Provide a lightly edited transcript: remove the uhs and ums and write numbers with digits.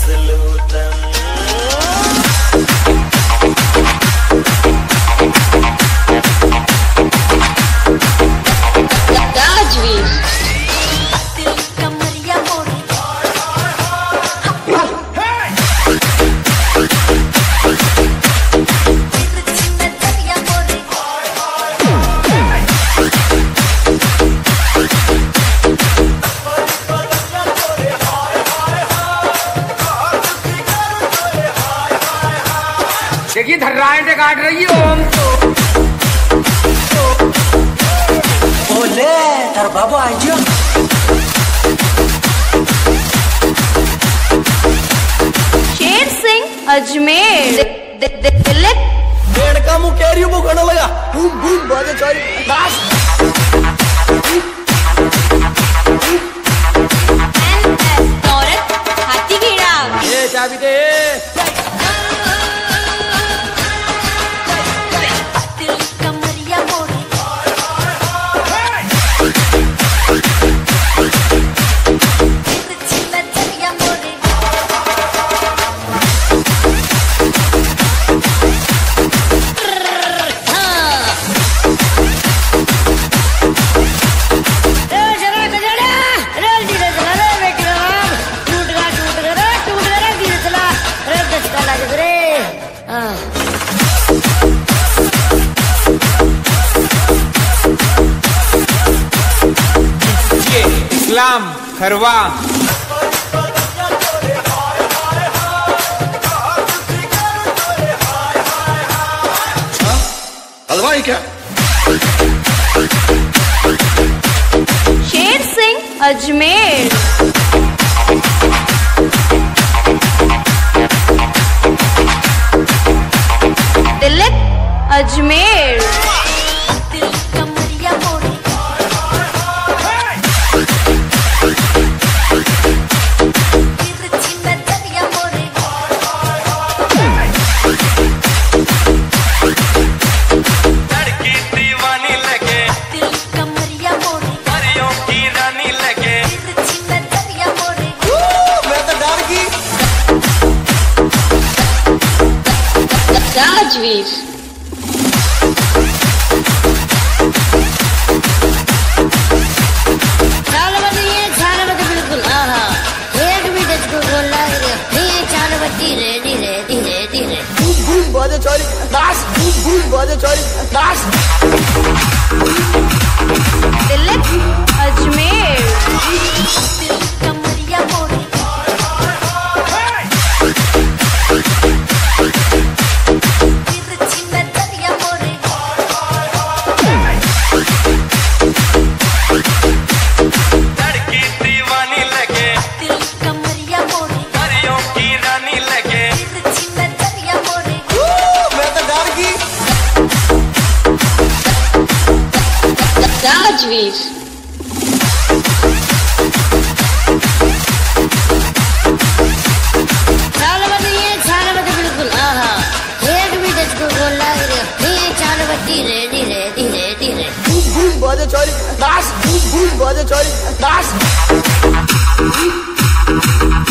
देखिए धर्राएं काट रही हो हम तो बोले तर बाबू आइयो शेर सिंह अजमेर दिल्ली पेड़ का मुंह कह रही हूँ वो खाना लगा बूम बूम बाजे चारी नाच औरत हाथी कीड़ा ये चाबी दे इस्लाम खरवा हलवाई क्या शेर सिंह अजमेर दिल्ली अजमेर राजवीर बिल्कुल एक भी को बोलना धीरे धीरे धीरे धीरे बाजे चारी नाच बाजे चारी नाच दिल्ली अजमेर राजवीर बिल्कुल एक भी को बोलना धीरे धीरे धीरे धीरे बाजे चारी नाच बाजे चारी नाच